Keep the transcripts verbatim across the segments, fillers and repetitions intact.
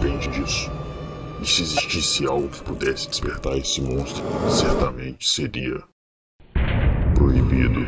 diferente disso. E se existisse algo que pudesse despertar esse monstro, certamente seria proibido.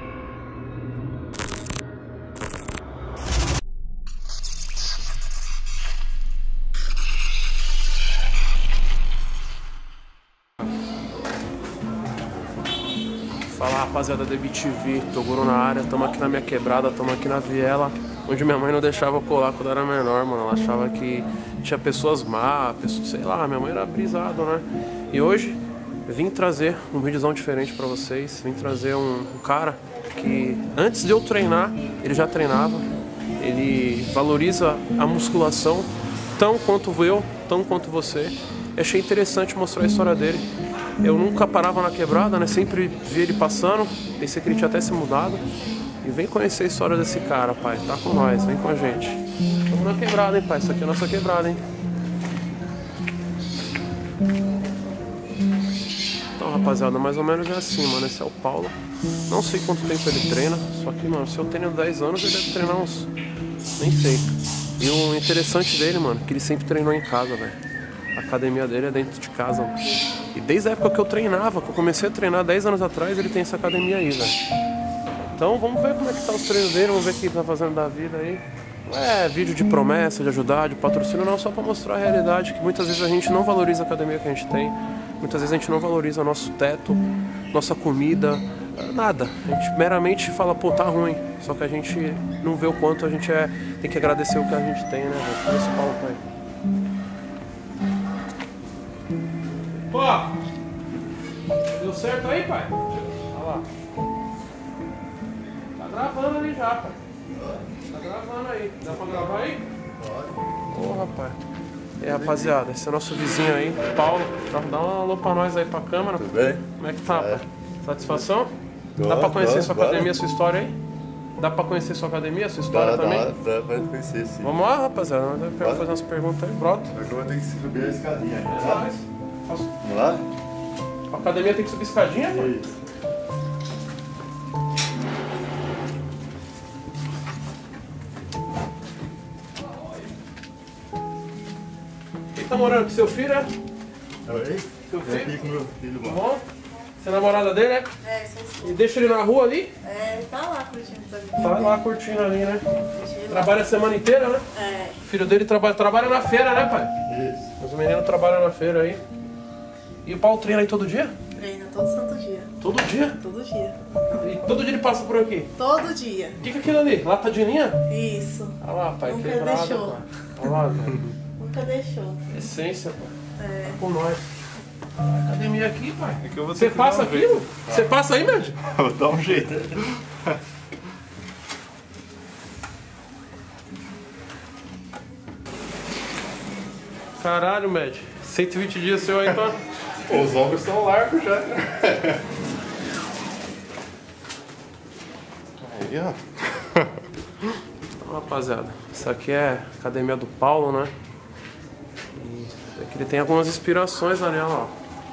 Fala, rapaziada da B T V, Toguro na área, tamo aqui na minha quebrada, tamo aqui na viela, onde minha mãe não deixava eu colar quando eu era menor, mano. Ela achava que tinha pessoas má, pessoas, sei lá, minha mãe era brisado, né? E hoje vim trazer um videozão diferente pra vocês, vim trazer um, um cara que antes de eu treinar, ele já treinava, ele valoriza a musculação tão quanto eu, tão quanto você. Eu achei interessante mostrar a história dele. Eu nunca parava na quebrada, né? Sempre via ele passando, pensei que ele tinha até se mudado. E vem conhecer a história desse cara, pai. Tá com nós, vem com a gente. Estamos na quebrada, hein, pai? Isso aqui é a nossa quebrada, hein? Então, rapaziada, mais ou menos é assim, mano. Esse é o Paulo. Não sei quanto tempo ele treina. Só que, mano, se eu tenho dez anos, ele deve treinar uns... nem sei. E o interessante dele, mano, é que ele sempre treinou em casa, velho. A academia dele é dentro de casa, mano. E desde a época que eu treinava, que eu comecei a treinar dez anos atrás, ele tem essa academia aí, velho. Então vamos ver como é que tá os treinos dele, vamos ver o que ele tá fazendo da vida aí. Não é vídeo de promessa, de ajudar, de patrocínio, não, só pra mostrar a realidade, que muitas vezes a gente não valoriza a academia que a gente tem. Muitas vezes a gente não valoriza nosso teto, nossa comida, nada. A gente meramente fala, pô, tá ruim. Só que a gente não vê o quanto a gente é, tem que agradecer o que a gente tem, né, velho? Olha esse palco aí. Pô, deu certo aí, pai? Olha lá. Tá gravando ali já, pai. Tá gravando aí. Dá pra gravar aí? Pode. Ô, rapaz. E aí, rapaziada, esse é o nosso vizinho aí, Paulo. Dá um alô pra nós aí pra câmera. Tudo bem? Como é que tá, é. pai? Satisfação? Tô, dá pra conhecer tô, sua bora. academia, sua história aí? Dá pra conhecer sua academia, sua história dá, também? Dá, dá pra conhecer, sim. Vamos lá, rapaziada. Vamos fazer umas perguntas aí, pronto. Só que eu vou ter que subir a escadinha aí, tá? Posso... Vamos lá? A academia tem que subir escadinha, pô? Isso. Quem tá morando com seu filho, é? Oi? Seu Eu filho? aqui com meu filho, Tá mano. bom? Você é namorada dele, é? É, sou esposa. E deixa ele na rua ali? É, tá lá curtindo também. Tá lá curtindo ali, né? Deixa ele lá. Trabalha a semana inteira, né? É, O filho dele trabalha, trabalha na feira, né, pai? Isso. Os meninos trabalham na feira aí. E o Paulo treina aí todo dia? treina todo santo dia. Todo dia? Todo dia. E todo dia ele passa por aqui? Todo dia. O que que é aquilo ali? Lata de linha? Isso. Olha lá, pai, Nunca quebrado, deixou. pai. Olha lá, velho. Nunca deixou. Essência, pai. É. Tá com nós. Academia aqui, pai. É que eu vou ter Você que passa dar um aqui, jeito. mano? Você passa aí, Med? Vou dar um jeito. Caralho, Med. cento e vinte dias seu aí, tá? Os ombros estão largos já. Aí, ó. Então, rapaziada, isso aqui é a academia do Paulo, né? E aqui ele tem algumas inspirações ali, ó.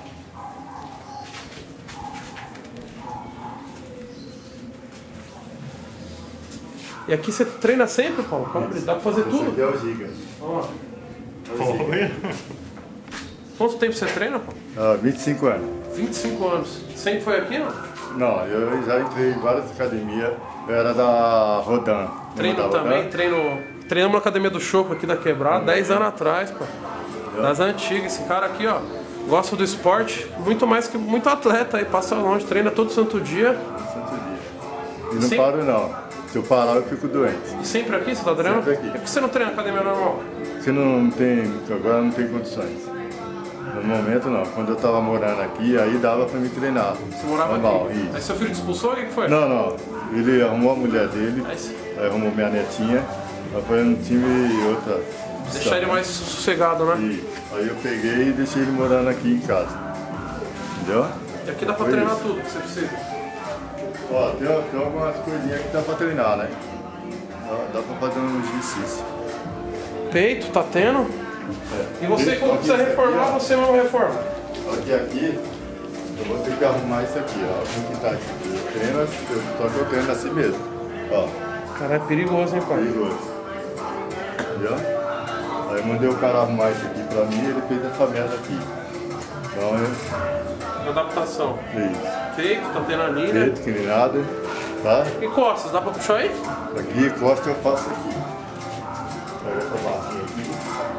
E aqui você treina sempre, Paulo? Cobre, dá pra fazer Esse tudo? aqui é o Giga. Ó. Oi? Quanto tempo você treina, Paulo? Ah, vinte e cinco anos. vinte e cinco anos. Sempre foi aqui, não? Não, eu já entrei em várias academias. Eu era da Rodan. Treino da também, Rodan? treino. Treinamos na academia do Choco aqui da Quebrada, dez anos atrás, pô. Das antigas. Esse cara aqui, ó, gosta do esporte, muito mais que muito atleta aí, passa longe, treina todo santo dia. Santo dia. E não Sim. paro não. Se eu parar eu fico doente. E sempre aqui, você tá treinando? Sempre aqui. É porque você não treina na academia normal? Porque não tem, agora não tem condições. No momento não. Quando eu tava morando aqui, aí dava pra me treinar. Você morava normal, aqui? isso. Aí seu filho te expulsou, o que que foi? Não, não. Ele arrumou a mulher dele, Aí você- aí arrumou minha netinha, aí foi no time outra. Deixar ele mais sossegado, né? E aí eu peguei e deixei ele morando aqui em casa. Entendeu? E aqui dá pra Foi treinar isso. tudo que você precisa. Ó, tem, tem algumas coisinhas que dá pra treinar, né? Dá, dá pra fazer um exercício. Peito, tá tendo? É. E você, quando Aqui, quiser isso aqui, reformar, ó. você mesmo reforma. Aqui, aqui, eu vou ter que arrumar isso aqui, ó. Como que tá isso aqui? Eu treino, assim, eu, só que eu treino assim mesmo. Ó, Cara, é perigoso, hein, pai? perigoso. Entendeu? Aí Aí mandei o cara arrumar isso aqui pra mim e ele fez essa merda aqui. Então eu... Adaptação. Isso. Peito, tá tendo ali, né? Peito, inclinado, tá? E costas, dá pra puxar aí? Aqui, costa eu faço aqui. Pega essa barrinha aqui.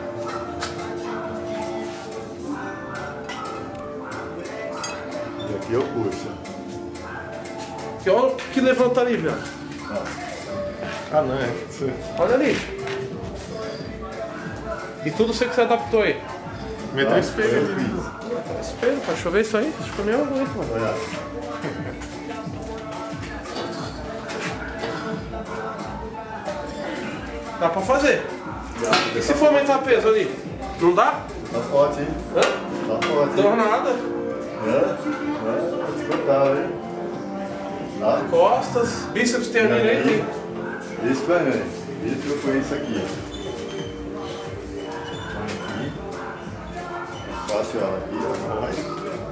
E aqui eu puxo. Que olha o que levanta ali, velho. Ah, não é? Olha ali. E tudo você que você adaptou aí. Meteu espelho eu fiz. Espelho, pra deixa eu ver isso aí. Acho que eu nem aguento, mano. Olha. Dá pra fazer. E se for aumentar peso ali? Não dá? Tá forte, hein? Hã? Tá forte. Não dá nada. É? É? Vou te contar, hein? Tá? Costas, bíceps tem ali, né? Tem. Isso vai, né? Isso eu conheço aqui. Faço ela aqui, ó. Vai.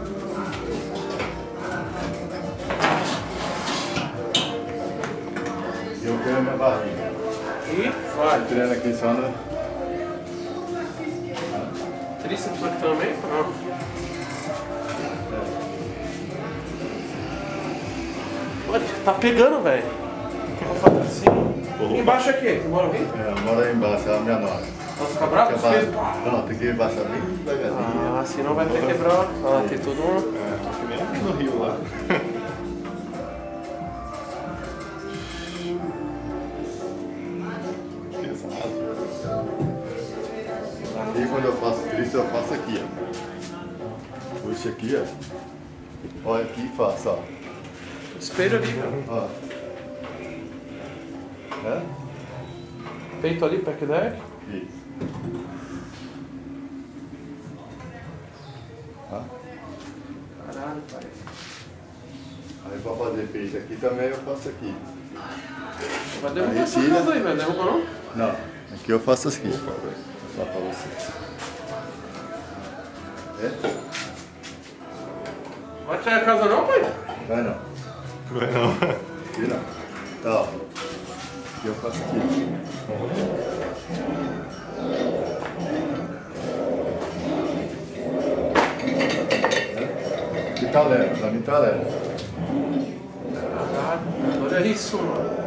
E eu ganho minha barriga. E vai. Eu treino aqui só no... Tríceps aqui também? Não. Olha, tá pegando, velho. Vou fazer assim. Embaixo aqui, tu mora aqui? É, eu moro aí embaixo, é a minha nora. Vai ficar bravo? Tem que Fez... abaixar- Não, tem que baixar bem devagarzinho. Ah, senão vai ter quebrar. Ah, tem tudo um. É, tô primeiro no Rio lá. Aqui quando eu faço tríceps eu faço aqui, ó. Puxa aqui, ó. Olha aqui e faço, ó. Espelho ali, cara. Ó. É? Peito ali, pec deck. Isso. Tá? Caralho, pai. Aí pra fazer peito aqui também eu faço aqui. Vai derrubar Aí essa tira. casa aí, velho. Derruba não? Não, aqui eu faço assim. Só pra você. É? Vai cair a casa não, pai? Vai não. Vai não. Aqui não. Tá, ó. Aqui eu faço aqui. Aqui tá leve, pra mim tá leve. Caralho, olha isso, mano.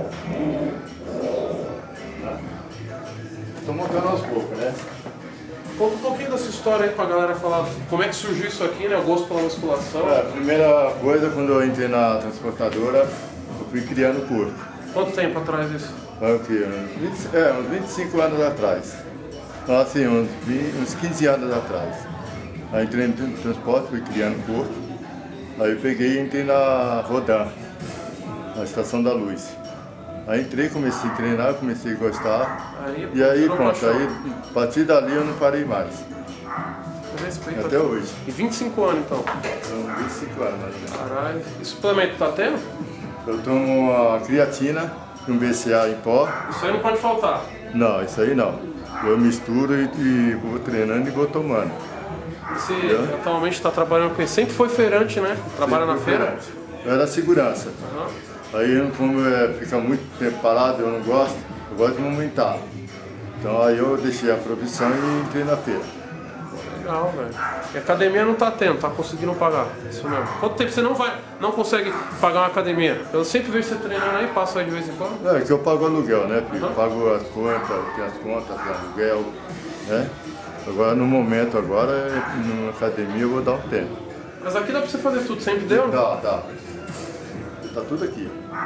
Tô montando aos poucos, né? Conta um pouquinho dessa história aí pra galera falar como é que surgiu isso aqui, né? O gosto pela musculação. É, a primeira coisa, quando eu entrei na transportadora, eu fui criando corpo. Quanto tempo atrás isso? Foi o quê? Uns, vinte, é, uns vinte e cinco anos atrás. Então, assim, uns, vinte, uns quinze anos atrás. Aí entrei no transporte, fui criando corpo. Aí eu peguei e entrei na Rodan, na Estação da Luz. Aí entrei, comecei a treinar, comecei a gostar. Aí, E aí virou pronto, paixão. aí a partir dali eu não parei mais. Eu respeito Até aqui. hoje. E vinte e cinco anos então. São vinte e cinco anos mais ou menos. Caralho. E suplemento tá tendo? Eu tomo a creatina, um B C A em pó. Isso aí não pode faltar. Não, isso aí não. Eu misturo e, e vou treinando e vou tomando. Você Entendeu? atualmente está trabalhando com isso. Sempre foi feirante, né? Trabalha na Sempre feira? diferente. Eu era segurança. Aham. Aí, como é, fica muito tempo parado, eu não gosto, eu gosto de movimentar. Então aí eu deixei a profissão e entrei na feira. Legal, velho. E a academia não tá tendo, tá conseguindo pagar. Isso mesmo. Quanto tempo você não vai, não consegue pagar uma academia? Eu sempre vejo você treinando aí, passo aí de vez em quando. É que eu pago aluguel, né, filho? Eu pago as contas, tenho as contas, tenho aluguel, né? Agora, no momento agora, na academia eu vou dar um tempo. Mas aqui dá pra você fazer tudo, sempre deu? Né? Dá, dá. Tá tudo aqui.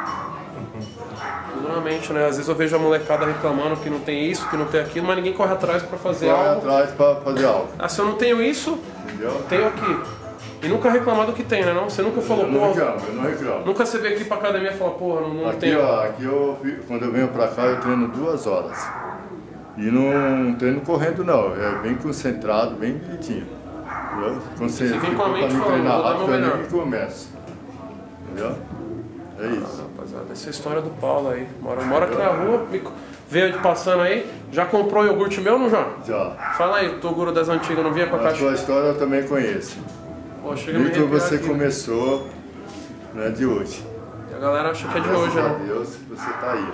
Tudo na mente, né? Às vezes eu vejo a molecada reclamando que não tem isso, que não tem aquilo, mas ninguém corre atrás pra fazer Vai algo. atrás pra fazer algo, Ah, se eu não tenho isso, entendeu? eu tenho aqui. E nunca reclamar do que tem, né? Não? Você nunca falou, Eu não pô. reclamo, eu não reclamo. Nunca você veio aqui pra academia e fala, porra, não, não Aqui, tenho. ó, aqui eu, fi- quando eu venho pra cá, eu treino duas horas. E não treino correndo não, é bem concentrado, bem bonitinho. Entendeu? Concentrado, Fica com a mente pra mim falando, treinar vou dar rápido, meu eu melhor. nem começo. Entendeu? É isso. Rapaziada, essa é a história do Paulo aí. Mora, mora aqui na rua, me- veio passando aí. Já comprou iogurte meu, não já? Já. Fala aí, Toguro das antigas, não vinha com a A caixa? sua história eu também conheço. Pô, chega a me E que arrepiar você aqui. começou, não é de hoje. E a galera acha que é de Graças hoje, a né? Deus você tá aí.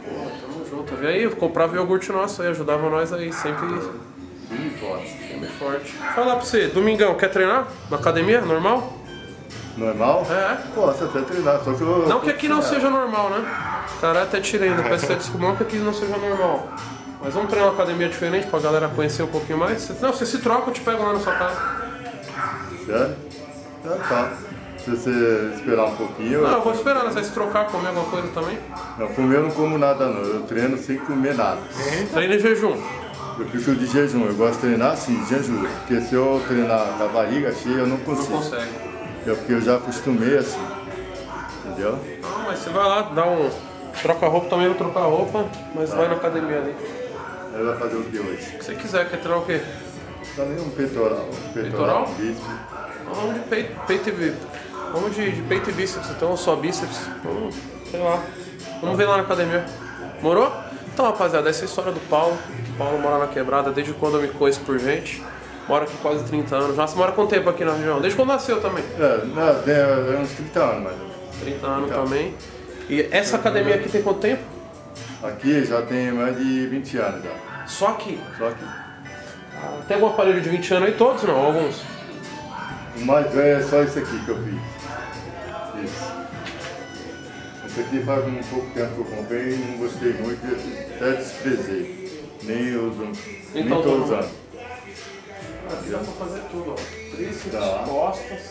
Porra, tamo junto. Vem aí, comprava iogurte nosso aí, ajudava nós aí, sempre Firme e forte. firme e forte. Falar pra você, domingão, quer treinar? Na academia, normal? Normal? É. Posso até treinar, só que eu... Não que aqui não seja normal, né? Caralho, até tirei ainda, peço até desculpa, não que aqui não seja normal. Mas vamos treinar uma academia diferente pra galera conhecer um pouquinho mais? Não, você se troca, eu te pego lá na sua casa. Sério? Tá, tá. Se você esperar um pouquinho... Não, eu vou esperar, né? Você vai se trocar, comer alguma coisa também? Não, comer eu não como nada não, eu treino sem comer nada. Treina em jejum. Eu fico de jejum, eu gosto de treinar assim, de jejum. Porque se eu treinar com a barriga cheia, eu não Não consigo. consegue. É porque eu já acostumei assim, entendeu? Não, mas você vai lá, dá um... Troca a roupa também, eu vou trocar a roupa, mas vai na academia ali. Aí vai fazer o que hoje? O que você quiser, quer treinar o quê? Também um peitoral. Um Peitoral? peitoral, um bíceps. Vamos de peito, peito e bíceps. Vamos de, de peito e bíceps, então só bíceps. Vamos, sei lá. Vamos ver lá na academia. Morou? Então, rapaziada, essa é a história do Paulo. O Paulo mora na Quebrada desde quando eu me conheço por gente. Mora aqui quase trinta anos. Já você mora quanto tempo aqui na região? Desde quando nasceu também? É, não, tem é, uns trinta anos, mais ou menos. trinta anos também. E essa academia aqui tem quanto tempo? Aqui já tem mais de vinte anos já. Só aqui. Só que Tem algum aparelho de vinte anos aí? Todos não? Alguns? o mais velho é só isso aqui que eu fiz. Isso. Esse aqui faz um pouco tempo que eu comprei e não gostei muito, até desprezei. Nem uso, nem Então, tô tá bom. usando. Aqui dá pra fazer tudo, ó. Tríceps, Tá. costas.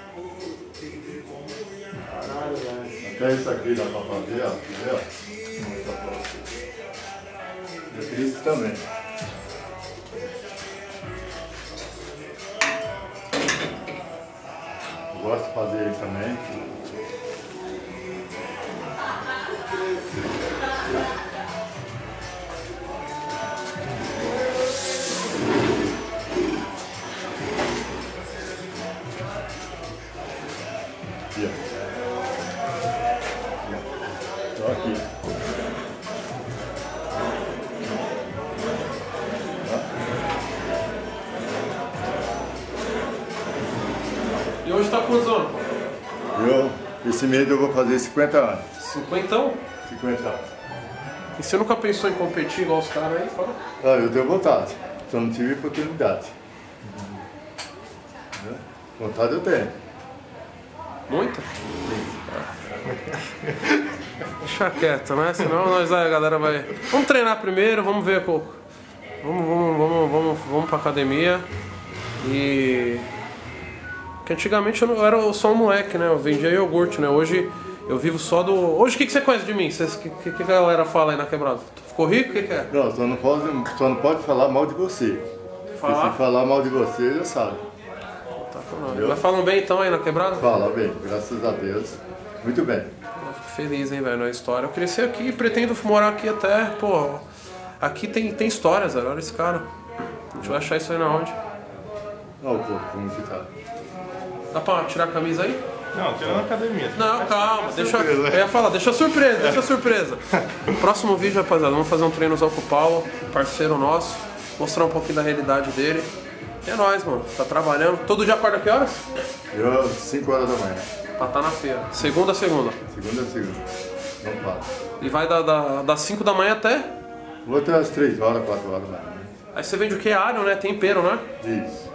Caralho, velho. Até isso aqui dá pra fazer, ó. Quer ver, ó? Vou mostrar pra vocês. E isso também. Eu gosto de fazer ele também. Aqui, ó. Só aqui. E hoje tá quantos anos? Eu, esse mês eu vou fazer cinquenta anos. Cinquentão? cinquenta anos. E você nunca pensou em competir igual os caras aí? Fala. Ah, eu tenho vontade, só não tive oportunidade. Né? Vontade eu tenho. Muita? Deixa quieto, né? Senão nós a galera vai. Vamos treinar primeiro, vamos ver pouco. Vamos, vamos, vamos, vamos, vamos pra academia. E. Porque antigamente eu, não, eu era só um moleque, né? Eu vendia iogurte, né? Hoje eu vivo só do. Hoje o que, que você conhece de mim? O que, que, que a galera fala aí na Quebrada? Tu ficou rico? O que, que é? Não, só não, pode, só não pode falar mal de você. Falar? Porque se falar mal de você, já sabe. Tá falando. Mas falam bem então aí na Quebrada? Fala bem, graças a Deus. Muito bem. Eu fico feliz, hein, velho, na história. Eu cresci aqui e pretendo morar aqui até, pô. Aqui tem, tem histórias, velho. Olha esse cara. A gente vai achar isso aí na onde? Olha o corpo, como que tá. Dá pra tirar a camisa aí? Não, tira na academia. Não, calma, deixa. Eu ia falar, deixa surpresa, deixa surpresa. Próximo vídeo, rapaziada, vamos fazer um treinozão com o Paulo, parceiro nosso, mostrar um pouquinho da realidade dele. E é nóis, mano. Tá trabalhando. Todo dia acorda que horas? Eu, cinco horas da manhã. Pra tá na feira. Segunda a segunda. Segunda a segunda. Não para. E vai da, da, das cinco da manhã até. Vou até às três horas, quatro horas da manhã. Aí você vende o que? Alho, né? Tempero, né? Isso.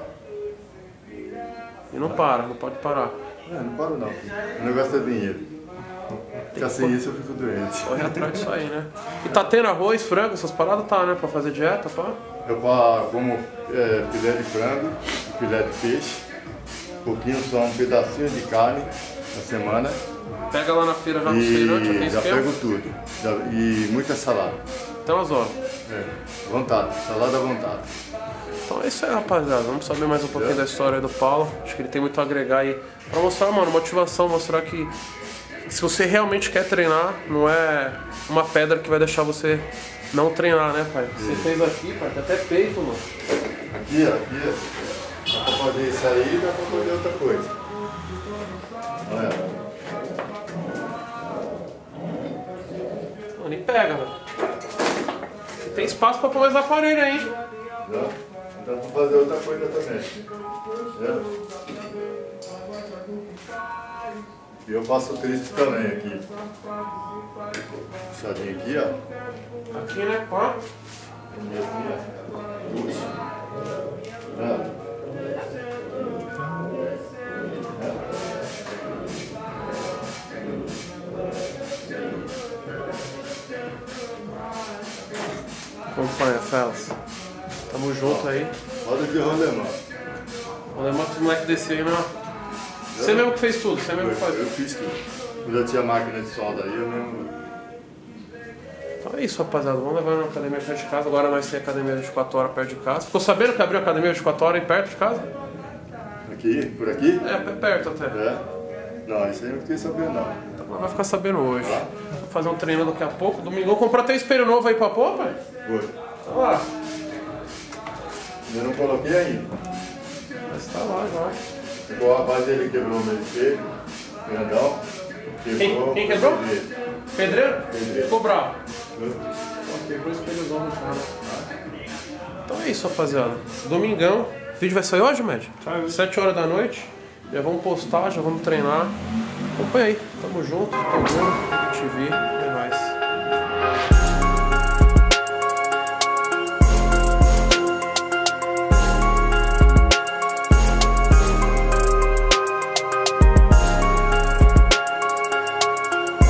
E não para, não pode parar. É, não paro não. O negócio é dinheiro. Ficar sem isso eu fico doente. Corre atrás disso aí, né? E tá tendo arroz, frango, essas paradas? Tá, né? Pra fazer dieta, pá. Eu pá, como é, filé de frango, filé de peixe, um pouquinho só, um pedacinho de carne na semana. Pega lá na feira já no feirante, já tem E já esquema? pego tudo. Já- e muita salada. Tem umas horas. É, vontade, salada à vontade. Então é isso aí, rapaziada. Vamos saber mais um pouquinho da história aí do Paulo. Acho que ele tem muito a agregar aí. Pra mostrar, mano, motivação, mostrar que se você realmente quer treinar, não é uma pedra que vai deixar você não treinar, né, pai? Você fez aqui, pai, tem até peito, mano. Aqui, ó, aqui, ó. Dá pra fazer isso aí, dá pra fazer outra coisa. Olha. Mano, e pega, velho. E tem espaço pra pôr mais aparelho aí, hein? Dá, dá pra fazer outra coisa também. Entendeu? E eu faço tríceps também aqui. Puxadinho aqui, ó. Aqui, né? Ó. Aqui, ó. Puxa. É. Acompanha, Felas. Tamo junto aí. Roda de rolemã. O Lemão que os moleques desceram aí, não. Você mesmo que fez tudo, você mesmo que faz Eu tudo. fiz tudo. Eu já tinha máquina de solda aí, eu mesmo. Então é isso, rapaziada. Vamos levar na academia perto de casa. Agora nós temos academia vinte e quatro horas perto de casa. Ficou sabendo que abriu a academia vinte e quatro horas aí perto de casa? Aqui? Por aqui? É, perto até. É? Não, isso aí eu não fiquei sabendo não. Então vai ficar sabendo hoje. Vou fazer um treino daqui a pouco. Domingão, comprar até espelho novo aí pra pôr, pai? Foi. Olha lá. Eu não coloquei ainda. Mas tá lá já. Igual o rapaz dele quebrou o meu espelho, grandão. Quem, quem quebrou? Pedreiro. Pedreiro? Pedreiro. Ficou bravo. Hã? Quebrou o espelhozão no cara. Então é isso, rapaziada. Domingão. O vídeo vai sair hoje, médio? sete horas da noite. Já vamos postar, já vamos treinar. Acompanha aí. Tamo junto. Tamo junto. T V. É nóis.